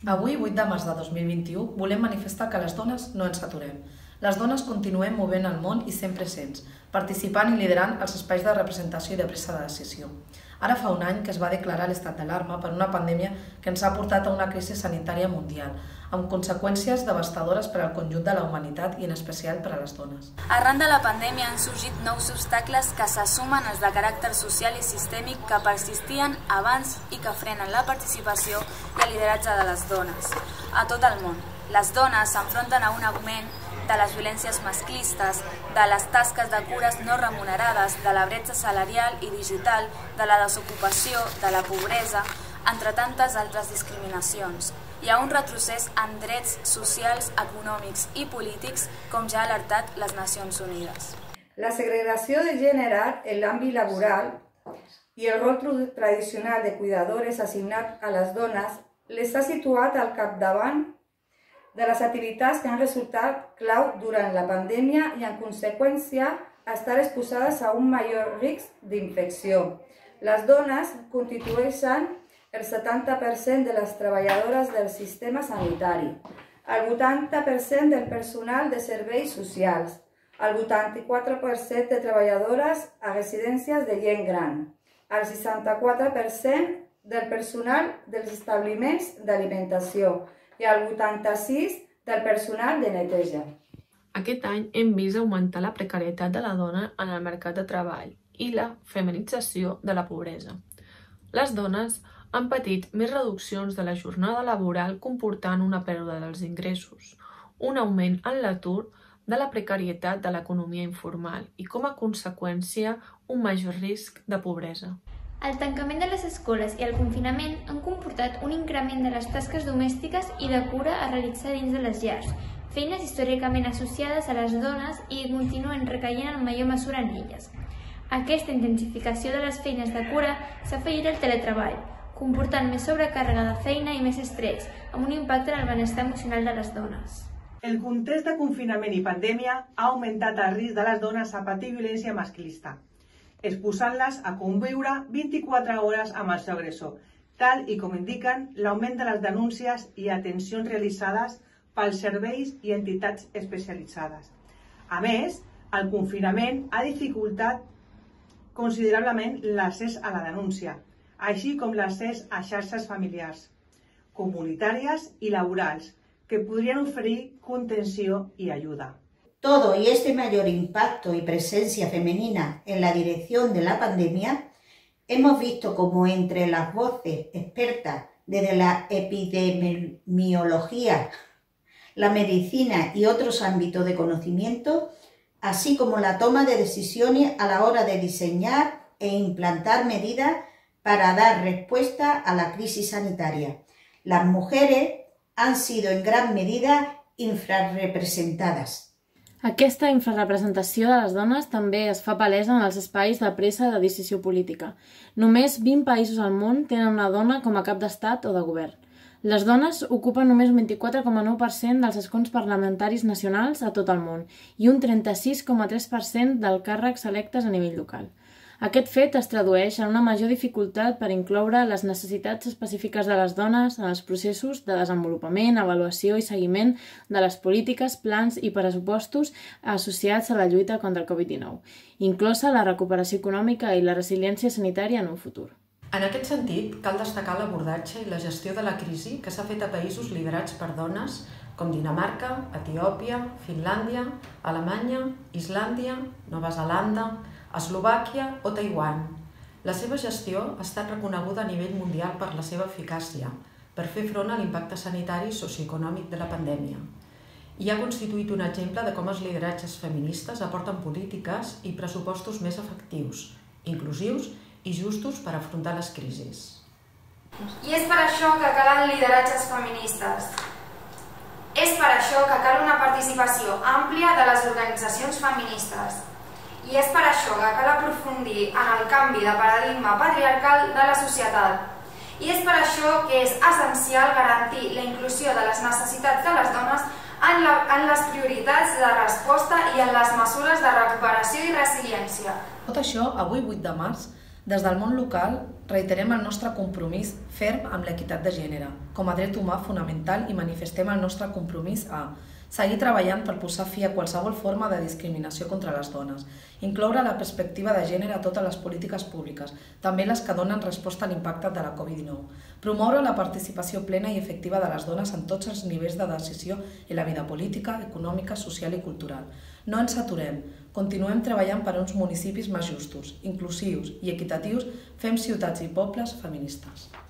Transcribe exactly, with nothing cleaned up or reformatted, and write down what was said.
Avui, vuit de març de dos mil vint-i-u, volem manifestar que les dones no ens aturem. Les dones continuem movent el món i sent presents, participant i liderant els espais de representació i de presa de decisió. Ara fa un any que es va declarar l'estat d'alarma per una pandèmia que ens ha portat a una crisi sanitària mundial, amb conseqüències devastadores per al conjunt de la humanitat i en especial per a les dones. Arran de la pandèmia han sorgit nous obstacles que se sumen als de caràcter social i sistèmic que persistien abans i que frenen la participació i el lideratge de les dones. A tot el món, les dones s'enfronten a un augment de les violències masclistes, de les tasques de cures no remunerades, de la bretxa salarial i digital, de la desocupació, de la pobresa, entre tantes altres discriminacions. Hi ha un retrocés en drets socials, econòmics i polítics, com ja ha alertat les Nacions Unides. La segregació de gènere en l'àmbit laboral i el rol tradicional de cuidadores assignat a les dones les ha situat al capdavant de les activitats que han resultat clau durant la pandèmia i, en conseqüència, estar exposades a un major risc d'infecció. Les dones constitueixen el setanta per cent de les treballadores del sistema sanitari, el vuitanta per cent del personal de serveis socials, el vuitanta-quatre per cent de treballadores a residències de gent gran, el seixanta-quatre per cent del personal dels establiments d'alimentació i el vuitanta-sis per cent del personal de neteja. Aquest any hem vist augmentar la precarietat de la dona en el mercat de treball i la feminització de la pobresa. Les dones han patit més reduccions de la jornada laboral comportant una pèrdua dels ingressos, un augment en l'atur de la precarietat de l'economia informal i, com a conseqüència, un major risc de pobresa. El tancament de les escoles i el confinament han comportat un increment de les tasques domèstiques i de cura a realitzar dins de les llars, feines històricament associades a les dones i continuen recaient en major mesura en elles. Aquesta intensificació de les feines de cura s'ha afegit al teletreball, comportant més sobrecàrrega de feina i més estrès, amb un impacte en el benestar emocional de les dones. El context de confinament i pandèmia ha augmentat el risc de les dones a patir violència masclista, exposant-les a conviure vint-i-quatre hores amb el seu agressor, tal i com indiquen l'augment de les denúncies i atencions realitzades pels serveis i entitats especialitzades. A més, el confinament ha dificultat considerablement l'accés a la denúncia, així com l'accés a xarxes familiars, comunitàries i laborals, que podrien oferir contenció y ayuda. Todo y este mayor impacto y presencia femenina en la dirección de la pandemia, hemos visto como entre las voces expertas desde la epidemiología, la medicina y otros ámbitos de conocimiento, así como la toma de decisiones a la hora de diseñar e implantar medidas para dar respuesta a la crisis sanitaria. Las mujeres han sido en gran medida infrarrepresentadas. Aquesta infrarrepresentació de les dones també es fa palesa en els espais de presa de decisió política. Només vint països al món tenen una dona com a cap d'estat o de govern. Les dones ocupen només un vint-i-quatre coma nou per cent dels escons parlamentaris nacionals a tot el món i un trenta-sis coma tres per cent dels càrrecs electes a nivell local. Aquest fet es tradueix en una major dificultat per incloure les necessitats específiques de les dones en els processos de desenvolupament, avaluació i seguiment de les polítiques, plans i pressupostos associats a la lluita contra el Covid dinou, inclosa la recuperació econòmica i la resiliència sanitària en un futur. En aquest sentit, cal destacar l'abordatge i la gestió de la crisi que s'ha fet a països liderats per dones com Dinamarca, Etiòpia, Finlàndia, Alemanya, Islàndia, Nova Zelanda, Eslovàquia o Taiwan. La seva gestió ha estat reconeguda a nivell mundial per la seva eficàcia per fer front a l'impacte sanitari i socioeconòmic de la pandèmia i ha constituït un exemple de com els lideratges feministes aporten polítiques i pressupostos més efectius, inclusius i justos per afrontar les crisis. I és per això que calen lideratges feministes. És per això que cal una participació àmplia de les organitzacions feministes. I és per això que cal aprofundir en el canvi de paradigma patriarcal de la societat. I és per això que és essencial garantir la inclusió de les necessitats de les dones en, la, en les prioritats de resposta i en les mesures de recuperació i resiliència. Tot això, avui vuit de març, Des del món local, reiterem el nostre compromís ferm amb l'equitat de gènere, com a dret humà fonamental, i manifestem el nostre compromís a seguir treballant per posar fi a qualsevol forma de discriminació contra les dones, incloure la perspectiva de gènere a totes les polítiques públiques, també les que donen resposta a l'impacte de la Covid dinou, promoure la participació plena i efectiva de les dones en tots els nivells de decisió en la vida política, econòmica, social i cultural. No ens aturem, continuem treballant per uns municipis més justos, inclusius i equitatius, fem ciutats i pobles feministes.